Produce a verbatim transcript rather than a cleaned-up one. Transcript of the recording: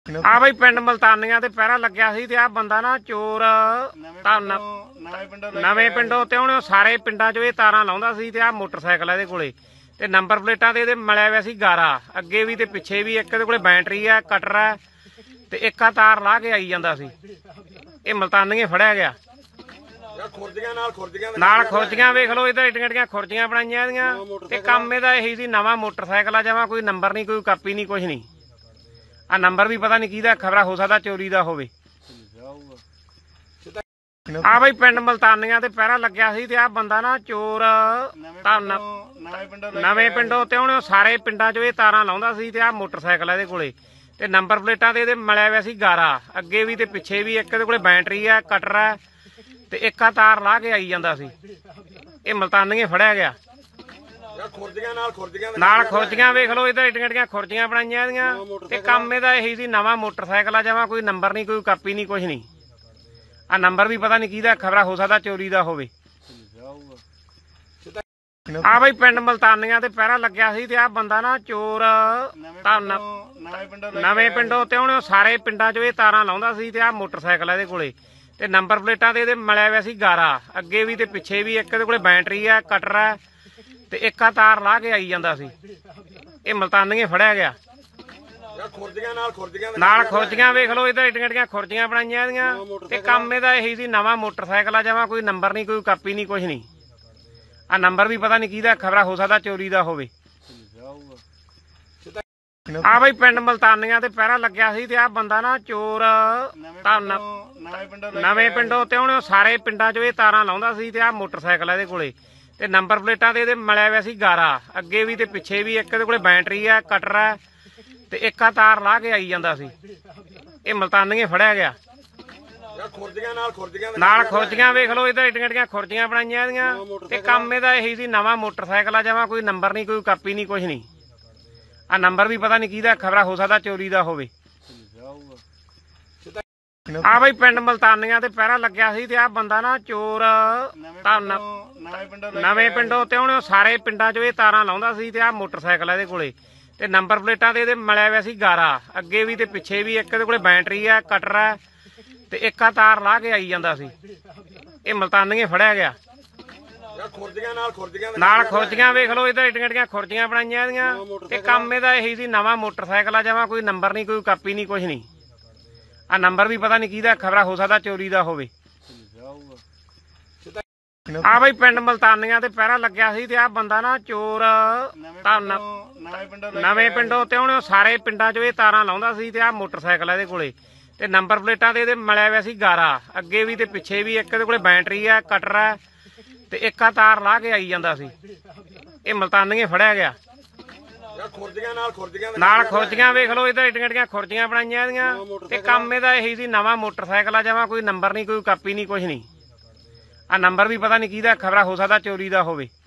ਆ ਬਈ ਪਿੰਡ ਮਲਤਾਨੀਆਂ ਤੇ ਪਹਿਰਾ ਲੱਗਿਆ ਸੀ ਤੇ ਆ ਬੰਦਾ ਨਾ ਚੋਰ ਨਵੇਂ ਪਿੰਡੋਂ ਤੇ ਉਹਨੇ ਸਾਰੇ ਪਿੰਡਾਂ 'ਚ ਇਹ ਤਾਰਾਂ ਲਾਉਂਦਾ ਸੀ ਤੇ ਆ ਮੋਟਰਸਾਈਕਲ ਇਹਦੇ ਕੋਲੇ ਤੇ ਨੰਬਰ ਪਲੇਟਾਂ ਤੇ ਇਹਦੇ ਮਿਲਿਆ ਹੋਇਆ ਸੀ ਗਾਰਾ ਅੱਗੇ ਵੀ ਤੇ ਪਿੱਛੇ ਵੀ। ਇੱਕ ਇਹਦੇ ਕੋਲੇ ਬੈਟਰੀ ਆ, ਕਟਰ ਆ ਤੇ ਇੱਕ ਆ ਤਾਰ ਲਾ ਕੇ ਆਈ ਜਾਂਦਾ ਸੀ। ਇਹ ਮਲਤਾਨੀਏ ਫੜਿਆ ਗਿਆ ਨਾਲ ਖੁਰਜੀਆਂ ਵੇਖ ਲਓ, ਇਹਦਾ ਏਡੀਆਂ ਏਡੀਆਂ ਖੁਰਜੀਆਂ ਬਣਾਈਆਂ ਇਹਦੀਆਂ ਤੇ ਕੰਮ ਇਹਦਾ ਇਹੀ ਸੀ। ਨਵਾਂ ਮੋਟਰਸਾਈਕਲ ਆ, ਜਮਾਂ ਕੋਈ ਨੰਬਰ ਨਹੀਂ, ਕੋਈ ਕਾਪੀ ਨਹੀਂ, ਕੁਛ ਨਹੀਂ। ਆ ਨੰਬਰ ਵੀ ਪਤਾ ਨਹੀਂ ਕਿਹਦਾ, ਖਬਰਾਂ ਹੋ ਸਕਦਾ ਚੋਰੀ ਦਾ ਹੋਵੇ। ਆ ਬਈ ਪਿੰਡ ਮਲਤਾਨੀਆਂ ਤੇ ਪਹਿਰਾ ਲੱਗਿਆ ਸੀ ਤੇ ਆ ਬੰਦਾ ਨਾ ਚੋਰ ਨਵੇਂ ਪਿੰਡੋਂ ਤੇ ਉਹਨੇ ਸਾਰੇ ਪਿੰਡਾਂ 'ਚ ਇਹ ਤਾਰਾਂ ਲਾਉਂਦਾ ਸੀ ਤੇ ਆ ਮੋਟਰਸਾਈਕਲ ਇਹਦੇ ਕੋਲੇ ਤੇ ਨੰਬਰ ਪਲੇਟਾਂ ਤੇ ਇਹਦੇ ਮਿਲਿਆ ਹੋਇਆ ਸੀ ਗਾਰਾ ਅੱਗੇ ਵੀ ਤੇ ਪਿੱਛੇ ਵੀ। ਇੱਕ ਇਹਦੇ ਕੋਲੇ ਬੈਟਰੀ ਆ, ਕਟਰ ਆ ਤੇ ਇੱਕ ਆ ਤਾਰ ਲਾ ਕੇ ਆਈ ਜਾਂਦਾ ਸੀ। ਇਹ ਮਲਤਾਨੀਏ ਫੜਿਆ ਗਿਆ ਨਾਲ ਖੁਰਜੀਆਂ ਵੇਖ ਲਓ, ਇਹਦਾ ਏਡੀਆਂ ਏਡੀਆਂ ਖੁਰਜੀਆਂ ਬਣਾਈਆਂ ਇਹਦੀਆਂ ਤੇ ਕੰਮ ਇਹਦਾ ਇਹੀ ਸੀ। ਨਵਾਂ ਮੋਟਰਸਾਈਕਲ ਆ, ਜਮਾਂ ਕੋਈ ਨੰਬਰ ਨਹੀਂ, ਕੋਈ ਕਾਪੀ ਨਹੀਂ, ਕੁਛ ਨਹੀਂ। ਆ ਨੰਬਰ ਵੀ ਪਤਾ ਨਹੀਂ ਕਿਹਦਾ, ਖਬਰਾਂ ਹੋ ਸਕਦਾ ਚੋਰੀ ਦਾ ਹੋਵੇ। ਆ ਬਈ ਪਿੰਡ ਮਲਤਾਨੀਆਂ ਤੇ ਪਹਿਰਾ ਲੱਗਿਆ ਸੀ ਤੇ ਆ ਬੰਦਾ ਨਾ ਚੋਰ ਨਵੇਂ ਪਿੰਡੋਂ ਤੇ ਉਹਨੇ ਸਾਰੇ ਪਿੰਡਾਂ 'ਚ ਇਹ ਤਾਰਾਂ ਲਾਉਂਦਾ ਸੀ ਤੇ ਆ ਮੋਟਰਸਾਈਕਲ ਇਹਦੇ ਕੋਲੇ ਤੇ ਨੰਬਰ ਪਲੇਟਾਂ ਤੇ ਇਹਦੇ ਮਿਲਿਆ ਹੋਇਆ ਸੀ ਗਾਰਾ ਅੱਗੇ ਵੀ ਤੇ ਪਿੱਛੇ ਵੀ। ਇੱਕ ਇਹਦੇ ਕੋਲੇ ਬੈਟਰੀ ਆ, ਕਟਰ ਆ ਤੇ ਇੱਕ ਆ ਤਾਰ ਲਾ ਕੇ ਆਈ ਜਾਂਦਾ ਸੀ। ਇਹ ਮਲਤਾਨੀਏ ਫੜਿਆ ਗਿਆ ਨਾਲ ਖੁਰਜੀਆਂ ਵੇਖ ਲਓ, ਇਹਦਾ ਏਡੀਆਂ ਏਡੀਆਂ ਖੁਰਜੀਆਂ ਬਣਾਈਆਂ ਇਹਦੀਆਂ ਤੇ ਕੰਮ ਇਹਦਾ ਇਹੀ ਸੀ। ਨਵਾਂ ਮੋਟਰਸਾਈਕਲ ਆ, ਜਮਾਂ ਕੋਈ ਨੰਬਰ ਨਹੀਂ, ਕੋਈ ਕਾਪੀ ਨਹੀਂ, ਕੁਛ ਨਹੀਂ। ਆ ਨੰਬਰ ਵੀ ਪਤਾ ਨਹੀਂ ਕਿਹਦਾ, ਖਬਰਾਂ ਹੋ ਸਕਦਾ ਚੋਰੀ ਦਾ ਹੋਵੇ। ਆ ਬਈ ਪਿੰਡ ਮਲਤਾਨੀਆਂ ਤੇ ਪਹਿਰਾ ਲੱਗਿਆ ਸੀ ਤੇ ਆ ਬੰਦਾ ਨਾ ਚੋਰ ਨਵੇਂ ਪਿੰਡੋਂ ਤੇ ਉਹਨੇ ਸਾਰੇ ਪਿੰਡਾਂ 'ਚ ਇਹ ਤਾਰਾਂ ਲਾਉਂਦਾ ਸੀ ਤੇ ਆ ਮੋਟਰਸਾਈਕਲ ਇਹਦੇ ਕੋਲੇ ਤੇ ਨੰਬਰ ਪਲੇਟਾਂ ਤੇ ਇਹਦੇ ਮਿਲਿਆ ਹੋਇਆ ਸੀ ਗਾਰਾ ਅੱਗੇ ਵੀ ਤੇ ਪਿੱਛੇ ਵੀ। ਇੱਕ ਇਹਦੇ ਕੋਲੇ ਬੈਟਰੀ ਆ, ਕਟਰ ਆ ਤੇ ਇੱਕ ਆ ਤਾਰ ਲਾ ਕੇ ਆਈ ਜਾਂਦਾ ਸੀ। ਇਹ ਮਲਤਾਨੀਏ ਫੜਿਆ ਗਿਆ ਨਾਲ ਖੁਰਜੀਆਂ ਵੇਖ ਲਓ, ਇਹਦਾ ਏਡੀਆਂ ਏਡੀਆਂ ਖੁਰਜੀਆਂ ਬਣਾਈਆਂ ਇਹਦੀਆਂ ਤੇ ਕੰਮ ਇਹਦਾ ਇਹੀ ਸੀ। ਨਵਾਂ ਮੋਟਰਸਾਈਕਲ ਆ, ਜਮਾਂ ਕੋਈ ਨੰਬਰ ਨਹੀਂ, ਕੋਈ ਕਾਪੀ ਨਹੀਂ, ਕੁਛ ਨਹੀਂ। ਆ ਨੰਬਰ ਵੀ ਪਤਾ ਨਹੀਂ ਕਿਹਦਾ, ਖਬਰਾਂ ਹੋ ਸਕਦਾ ਚੋਰੀ ਦਾ ਹੋਵੇ। ਆ ਬਈ ਪਿੰਡ ਮਲਤਾਨੀਆਂ ਤੇ ਪਹਿਰਾ ਲੱਗਿਆ ਸੀ ਤੇ ਆ ਬੰਦਾ ਨਾ ਚੋਰ ਨਵੇਂ ਪਿੰਡੋਂ ਤੇ ਉਹਨੇ ਸਾਰੇ ਪਿੰਡਾਂ 'ਚ ਇਹ ਤਾਰਾਂ ਲਾਉਂਦਾ ਸੀ ਤੇ ਆ ਮੋਟਰਸਾਈਕਲ ਇਹਦੇ ਕੋਲੇ ਤੇ ਨੰਬਰ ਪਲੇਟਾਂ ਤੇ ਇਹਦੇ ਮਿਲਿਆ ਹੋਇਆ ਸੀ ਗਾਰਾ ਅੱਗੇ ਵੀ ਤੇ ਪਿੱਛੇ ਵੀ। ਇੱਕ ਇਹਦੇ ਕੋਲੇ ਬੈਟਰੀ ਆ, ਕਟਰ ਆ ਤੇ ਇੱਕ ਆ ਤਾਰ ਲਾ ਕੇ ਆਈ ਜਾਂਦਾ ਸੀ। ਇਹ ਮਲਤਾਨੀਏ ਫੜਿਆ ਗਿਆ ਨਾਲ ਖੁਰਜੀਆਂ ਵੇਖ ਲਓ, ਇਹਦਾ ਏਡੀਆਂ ਏਡੀਆਂ ਖੁਰਜੀਆਂ ਬਣਾਈਆਂ ਇਹਦੀਆਂ ਤੇ ਕੰਮ ਇਹਦਾ ਇਹੀ ਸੀ। ਨਵਾਂ ਮੋਟਰਸਾਈਕਲ ਆ, ਜਮਾਂ ਕੋਈ ਨੰਬਰ ਨਹੀਂ, ਕੋਈ ਕਾਪੀ ਨਹੀਂ, ਕੁਛ ਨਹੀਂ। ਆ ਨੰਬਰ ਵੀ ਪਤਾ ਨਹੀਂ ਕਿਹਦਾ, ਖਬਰਾਂ ਹੋ ਸਕਦਾ ਚੋਰੀ ਦਾ ਹੋਵੇ। ਆ ਬਈ ਪਿੰਡ ਮਲਤਾਨੀਆਂ ਤੇ ਪਹਿਰਾ ਲੱਗਿਆ ਸੀ ਤੇ ਆ ਬੰਦਾ ਨਾ ਚੋਰ ਨਵੇਂ ਪਿੰਡੋਂ ਤੇ ਉਹਨੇ ਸਾਰੇ ਪਿੰਡਾਂ 'ਚ ਇਹ ਤਾਰਾਂ ਲਾਉਂਦਾ ਸੀ ਤੇ ਆ ਮੋਟਰਸਾਈਕਲ ਇਹਦੇ ਕੋਲੇ ਤੇ ਨੰਬਰ ਪਲੇਟਾਂ ਤੇ ਇਹਦੇ ਮਿਲਿਆ ਹੋਇਆ ਸੀ ਗਾਰਾ ਅੱਗੇ ਵੀ ਤੇ ਪਿੱਛੇ ਵੀ। ਇੱਕ ਇਹਦੇ ਕੋਲੇ ਬੈਟਰੀ ਆ, ਕਟਰ ਆ ਤੇ ਇੱਕ ਆ ਤਾਰ ਲਾ ਕੇ ਆਈ ਜਾਂਦਾ ਸੀ। ਇਹ ਮਲਤਾਨੀਏ ਫੜਿਆ ਗਿਆ ਨਾਲ ਖੁਰਜੀਆਂ ਵੇਖ ਲਓ, ਇਹਦਾ ਏਡੀਆਂ ਏਡੀਆਂ ਖੁਰਜੀਆਂ ਬਣਾਈਆਂ ਇਹਦੀਆਂ ਤੇ ਕੰਮ ਇਹਦਾ ਇਹੀ ਸੀ। ਨਵਾਂ ਮੋਟਰਸਾਈਕਲ ਆ, ਜਮਾਂ ਕੋਈ ਨੰਬਰ ਨਹੀਂ, ਕੋਈ ਕਾਪੀ ਨਹੀਂ, ਕੁਛ ਨਹੀਂ। ਆ ਨੰਬਰ ਵੀ ਪਤਾ ਨਹੀਂ ਕਿਹਦਾ, ਖਬਰਾਂ ਹੋ ਸਕਦਾ ਚੋਰੀ ਦਾ ਹੋਵੇ।